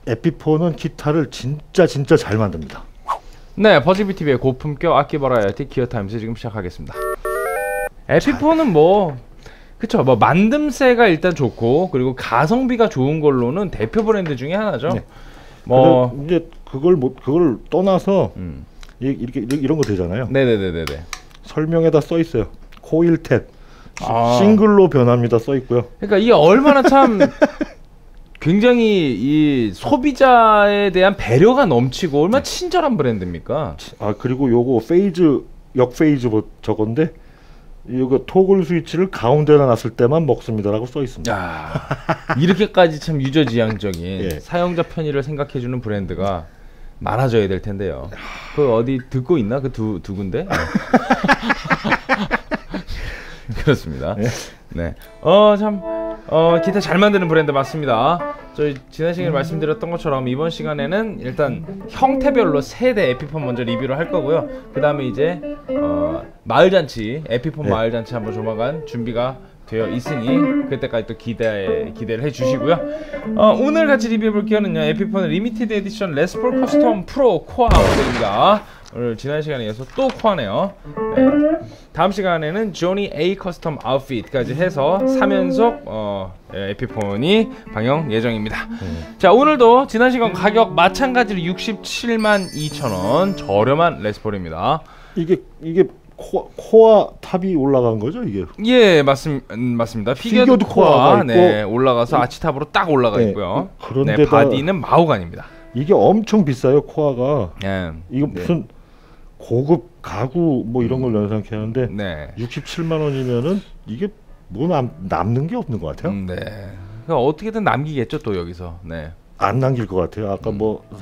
에피폰은 기타를 진짜 잘 만듭니다. 네, 버즈비티비의 고품격 악기 버라이어티 기어타임즈 지금 시작하겠습니다. 에피폰은 뭐 그쵸, 뭐 만듦새가 일단 좋고 그리고 가성비가 좋은 걸로는 대표 브랜드 중에 하나죠. 네. 뭐 이제 그걸 떠나서 이렇게 이런 거 되잖아요. 네네네네네. 설명에다 써 있어요. 코일 탭 싱글로 변합니다 써 있고요. 그러니까 이게 얼마나 참 굉장히 이 소비자에 대한 배려가 넘치고 얼마나 친절한 브랜드입니까? 아 그리고 요거 페이즈 역페이즈 뭐 저건데 이거 토글 스위치를 가운데다 놨을 때만 먹습니다라고 써 있습니다. 야, 이렇게까지 참 유저지향적인 예. 사용자 편의를 생각해주는 브랜드가 많아져야 될 텐데요. 그 어디 듣고 있나 그 두 군데? 그렇습니다. 예. 네. 기타 잘 만드는 브랜드 맞습니다. 저희 지난 시간에 말씀드렸던 것처럼 이번 시간에는 일단 형태별로 세대 에피폰 먼저 리뷰를 할 거고요. 그 다음에 이제 마을잔치 에피폰 네. 마을잔치 한번 조만간 준비가 되어 있으니 그때까지 또 기대를 해주시고요. 오늘 같이 리뷰해볼 기어는요, 에피폰 리미티드 에디션 레스폴 커스텀 프로 코어 모델입니다. 오늘 지난 시간에 이어서 또 코어네요. 네. 다음 시간에는 조니 A 커스텀 아웃핏까지 해서 3연속 에피폰이 방영 예정입니다. 자, 오늘도 지난 시간 가격 마찬가지로 672,200,000원 저렴한 레스폴입니다. 이게 코어 탑이 올라간 거죠 이게? 예, 맞습니다. 피겨드 코어가 네, 올라가서 아치탑으로 딱 올라가 네, 있고요. 그런데다 네, 바디는 마호가니입니다. 이게 엄청 비싸요 코어가. 예. 이거 무슨 고급 가구 뭐 이런 걸 연상케 하는데 네. 67만 원이면은 이게 뭐 남는 게 없는 것 같아요. 네. 그러니까 어떻게든 남기겠죠 또 여기서. 네. 안 남길 것 같아요. 아까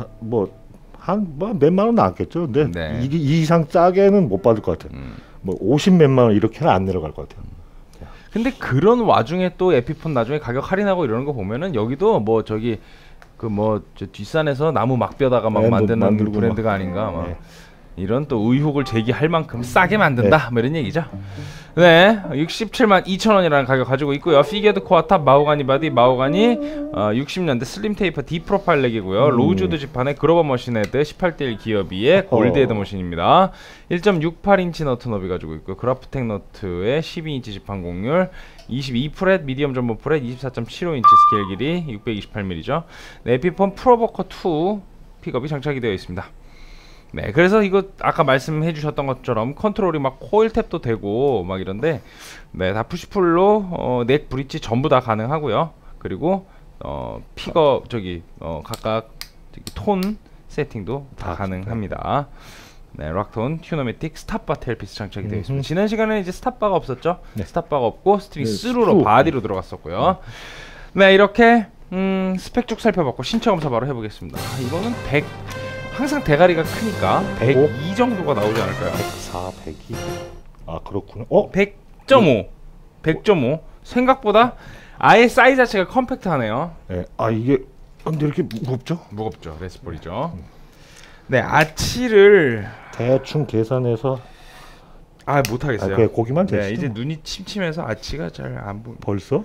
한 몇만 원 남겠죠. 근데 네. 이게 이 이상 싸게는 못 받을 것 같아요. 뭐 50 몇만 원 이렇게는 안 내려갈 것 같아요. 근데 그런 와중에 또 에피폰 나중에 가격 할인하고 이러는 거 보면은 여기도 뭐 저기 그 뭐 저 뒷산에서 나무 막 뼈다가 막 네, 만드는 브랜드가 아닌가 막. 네. 이런 또 의혹을 제기할 만큼 싸게 만든다, 뭐 이런 얘기죠. 네, 672,000원이라는 가격 가지고 있고요. 피겨드 코어탑 마호가니 바디 마호가니 60년대 슬림 테이퍼 D 프로파일 렉이고요. 로우즈우드 지판의 그로버 머신 헤드 18대1 기어비의 골드 헤드 머신입니다. 1.68인치 너트 너비 가지고 있고요. 그라프텍 너트의 12인치 지판 곡률, 22프렛 미디엄 전보 프렛, 24.75인치 스케일 길이, 628mm죠. 네, 에피폰 프로버커 2 픽업이 장착이 되어 있습니다. 네, 그래서 이거 아까 말씀해 주셨던 것처럼 컨트롤이 막 코일 탭도 되고 막 이런데, 네, 다 푸시풀로 넥 브릿지 전부 다 가능하고요. 그리고 픽업 각각 톤 세팅도 다 가능합니다. 네, 락톤, 튜너매틱, 스탑바 테일피스 장착이 되어 있습니다. 지난 시간에 이제 스탑바가 없었죠? 네. 스탑바가 없고 스트링 스루로 바디로 들어갔었고요. 네, 이렇게 스펙 쭉 살펴봤고 신체 검사 바로 해보겠습니다. 이거는 100 항상 대가리가 크니까 102 정도가 나오지 않을까요? 104, 102. 아 그렇구나. 100.5. 100.5. 생각보다 아예 사이즈 자체가 컴팩트하네요. 네. 아 이게 근데 이렇게 무겁죠? 무겁죠. 레스폴이죠. 네, 아치를 대충 계산해서 못하겠어요. 그래, 고기만 되시죠. 네, 이제 눈이 침침해서 아치가 잘 안 보여. 벌써?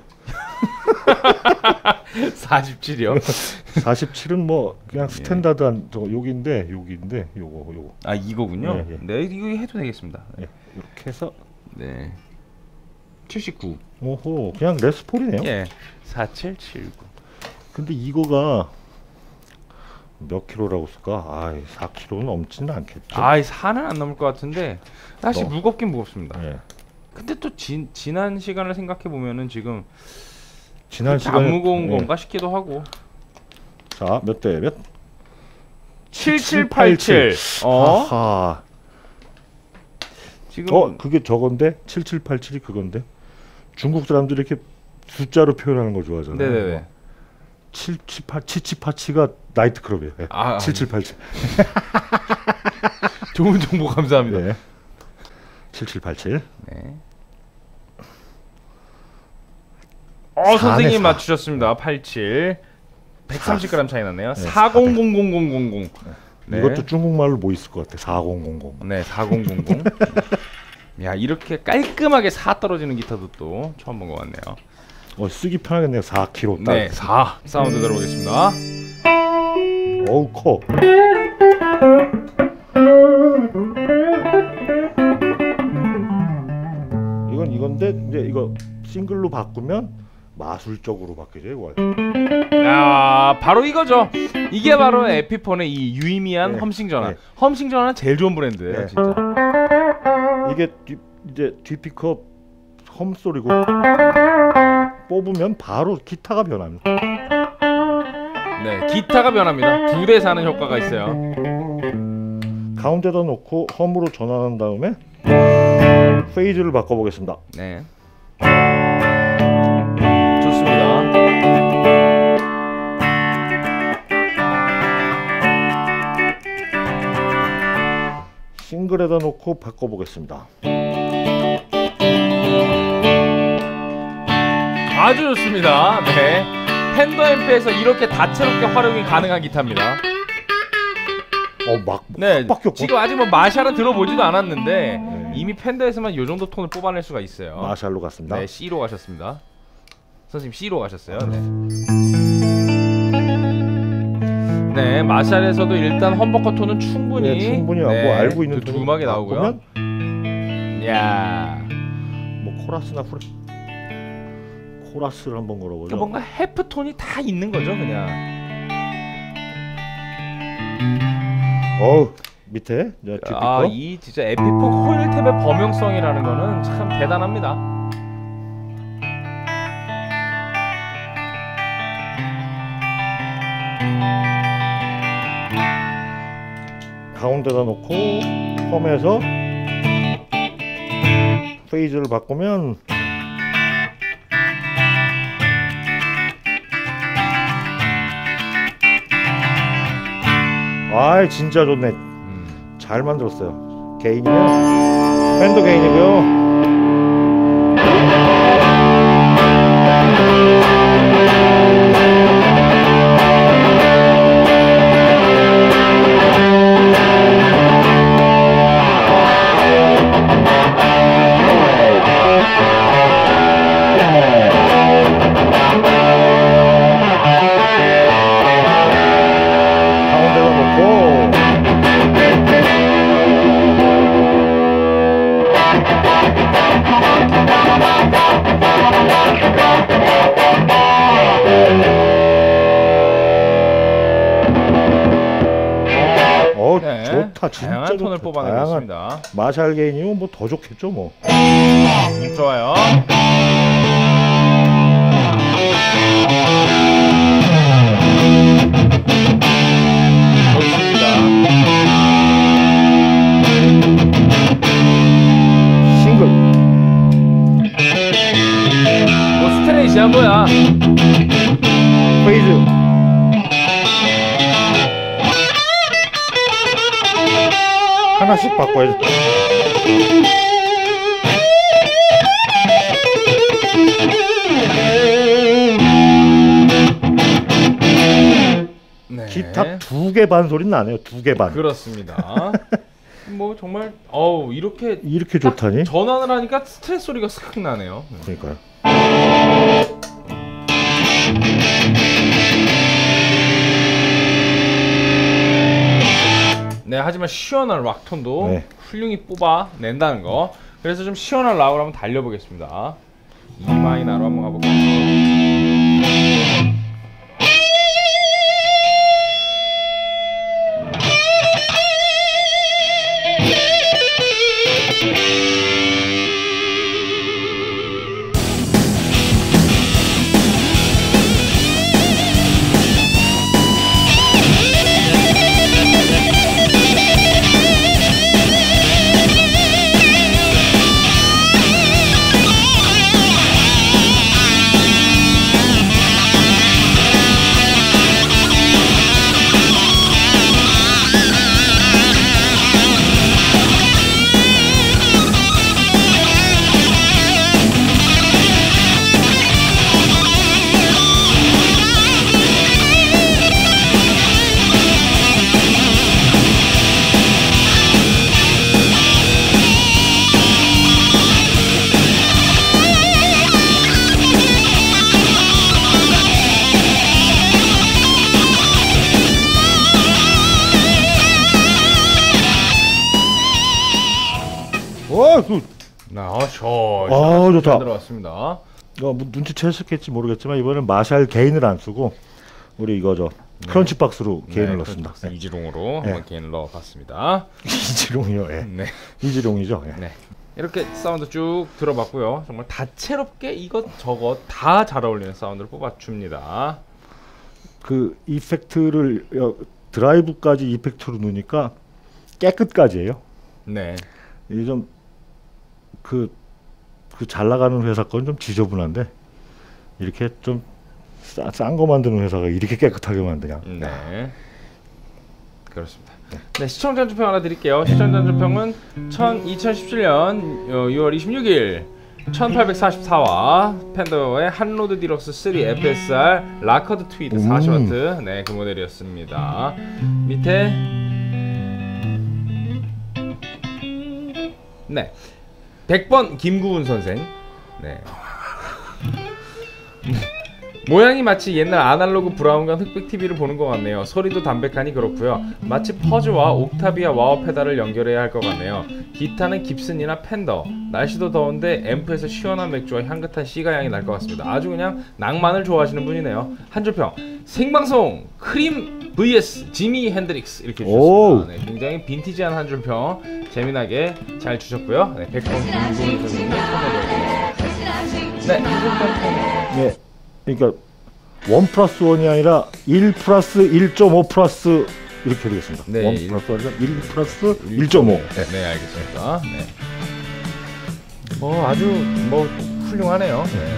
47이요. 47은 뭐 그냥 스탠다드한 여기인데 요거. 아 이거군요. 네, 네, 이거 해도 되겠습니다. 네, 이렇게 해서 네. 79. 오호, 그냥 레스폴이네요. 예. 4779. 근데 이거가 몇 킬로라고 쓸까? 4킬로는 넘지는 않겠죠. 4는 안 넘을 것 같은데 사실 무겁긴 무겁습니다. 네. 근데 또 지난 시간을 생각해 보면은 지금 지난 시간에 안 무거운 건가 싶기도 하고. 자, 몇 대 몇? 7787. 아하. 지금 그게 저건데 7787이 그건데 중국 사람들이 이렇게 숫자로 표현하는 거 좋아하잖아요. 네네네. 7787가 나이트클럽이에요. 네. 7787. 좋은 정보 감사합니다. 네. 7787. 네. 선생님 맞추셨습니다. 87. 130g 차이 났네요. 네, 40000000. 네. 이것도 중국말로 뭐 있을 것 같아. 4000. 네, 4000. 야, 이렇게 깔끔하게 4 떨어지는 기타도 또 처음 본 것 같네요. 쓰기 편하겠네요. 4kg 딱. 네, 4 사운드 들어보겠습니다. 어우 커. 이건데 이제 이거 싱글로 바꾸면 마술적으로 바뀌죠 이거. 아 바로 이거죠. 이게 바로 에피폰의 이 유의미한 네. 험싱 전환. 네. 험싱 전환은 제일 좋은 브랜드예요, 네. 진짜. 이게 이제 뒤피크업 험 소리고 뽑으면 바로 기타가 변합니다. 네, 기타가 변합니다. 2대 사는 효과가 있어요. 가운데다 놓고 험으로 전환한 다음에 페이즈를 바꿔보겠습니다. 네. 좋습니다. 싱글에다 놓고 바꿔보겠습니다. 아주 좋습니다. 네. 팬더 앰프에서 이렇게 다채롭게 활용이 가능한 기타입니다. 막 네. 바뀌었고. 지금 아직 뭐 마샬은 들어보지도 않았는데 네. 이미 팬더에서만 이 정도 톤을 뽑아낼 수가 있어요. 마샬로 갔습니다. 네, C로 가셨습니다. 선생님 C로 가셨어요. 네. 네, 마샬에서도 일단 험버커 톤은 충분히 네, 충분히 하고 알고 있는 두 음악이 나오고요. 야, 뭐 코러스나 코러스를 한번 걸어보죠. 뭔가 해프 톤이 다 있는 거죠, 그냥. 밑에 뒤피커. 아, 이 진짜 에피폰 코일 탭의 범용성이라는 거는 참 대단합니다. 가운데다 놓고 펌에서 페이즈를 바꾸면 아이 진짜 좋네. 잘 만들었어요. 게인이면 팬더 게인이고요. 네, 좋다. 진짜 다양한 톤을 좋다. 뽑아내고 다양한 있습니다. 마샬 게인이면 뭐 더 좋겠죠 뭐. 좋아요. 좋습니다. 싱글. 뭐 스트레이트야 뭐야. 페이즈. 하나씩 바꿔야지. 네. 기타 2개 반 소리 나네요. 2개 반. 그렇습니다. 뭐 정말 이렇게 좋다니? 전환을 하니까 스트레스 소리가 슥 나네요. 그러니까요. 네, 하지만 시원한 락톤도 네. 훌륭히 뽑아낸다는 거. 그래서 좀 시원한 락을 한번 달려보겠습니다. E 마이너로 한번 가볼게요. 좋다. 들어왔습니다. 뭐 눈치채셨겠지 모르겠지만 이번엔 마샬 게인을 안 쓰고 우리 이거죠. 크런치 박스로 게인을 넣습니다. 이지롱으로 한번 게인을 넣어봤습니다. 이지롱이요. 예. 네. 이지롱이죠. 예. 네. 이렇게 사운드 쭉 들어봤고요. 정말 다채롭게 이것저것 다 잘 어울리는 사운드를 뽑아줍니다. 그 이펙트를 드라이브까지 이펙트로 넣으니까 깨끗까지예요. 네. 이게 좀 그 잘 나가는 회사 건 좀 지저분한데 이렇게 좀 싼 거 만드는 회사가 이렇게 깨끗하게 만드냐. 네. 그렇습니다. 네, 시청자 한줄평 하나 드릴게요. 시청자 한줄평은 2017년 6월 26일 1844와 팬더의 한로드 디럭스 3 FSR 라커드 트위드 40W 네, 그 모델이었습니다. 밑에 네 100번 김구은 선생 네. 모양이 마치 옛날 아날로그 브라운관 흑백 TV를 보는 것 같네요. 소리도 담백하니 그렇고요. 마치 퍼즈와 옥타비아 와우 페달을 연결해야 할 것 같네요. 기타는 깁슨이나 팬더. 날씨도 더운데 앰프에서 시원한 맥주와 향긋한 시가 향이 날 것 같습니다. 아주 그냥 낭만을 좋아하시는 분이네요. 한줄평 생방송 크림 vs 지미 핸드릭스 이렇게 주셨습니다. 네, 굉장히 빈티지한 한줄평 재미나게 잘 주셨고요. 네, 100번 김구은 선생님 네, 한줄평 네. 그러니까 1+1이 아니라 1+1.5+ 이렇게 되겠습니다. 네, 1+1+1.5. 네, 알겠습니다. 네. 뭐 아주 뭐 훌륭하네요. 네.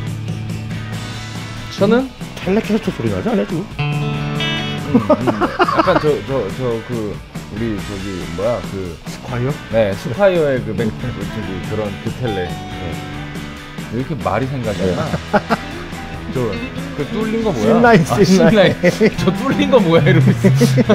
저는 텔레캐스터 소리 나지 않아요 지금? 약간 그 우리 저기 뭐야 그 스콰이어? 네 스콰이어의 그 저기 그런 그 텔레 왜 이렇게 말이 생각이 안 나? 그 뚫린 거 뭐야? 신라인. 저 뚫린 거 뭐야 이러고 있어.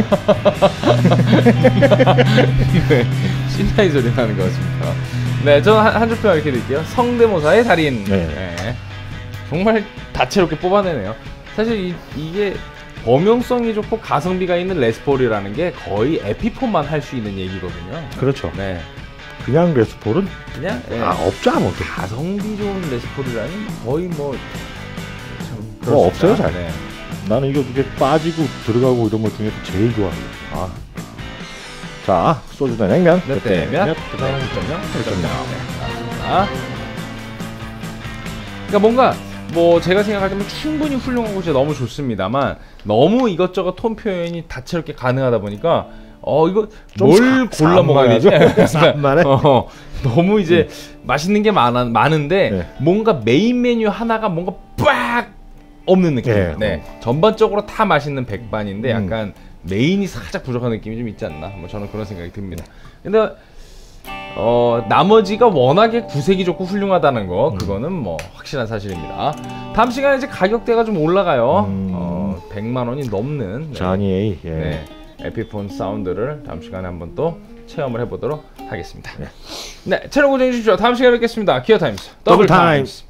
신라인 소리 나는 것 같습니다. 네, 저는 한 줄평 이렇게 드릴게요. 성대모사의 달인. 네. 정말 다채롭게 뽑아내네요. 사실 이게 범용성이 좋고 가성비가 있는 레스폴이라는 게 거의 에피폰만 할 수 있는 얘기거든요. 그렇죠. 네. 그냥 레스폴은 그냥 없죠 아무것도. 가성비 좋은 레스폴이라니 거의 뭐 없어요 잘. 네. 나는 이게 빠지고 들어가고 이런 것 중에서 제일 좋아해요. 자, 소주나 냉면. 몇 대 몇? 8.0. 그러니까 뭔가 뭐 제가 생각할 때는 충분히 훌륭하고 진짜 너무 좋습니다만 너무 이것저것 톤 표현이 다채롭게 가능하다 보니까 이거 뭘 골라 먹어야 되지? 너무 이제 맛있는 게 많은데 뭔가 메인 메뉴 하나가 뭔가 빡 없는 느낌. 네. 전반적으로 다 맛있는 백반인데 약간 메인이 살짝 부족한 느낌이 좀 있지 않나? 뭐 저는 그런 생각이 듭니다. 근데 나머지가 워낙에 구색이 좋고 훌륭하다는 거 그거는 뭐 확실한 사실입니다. 다음 시간에 이제 가격대가 좀 올라가요. 100만 원이 넘는 자니 네, 에피폰 사운드를 다음 시간에 한번 또 체험을 해보도록 하겠습니다. 네, 채널 고정해 주십시오. 다음 시간에 뵙겠습니다. 기어 타임스 더블 타임스.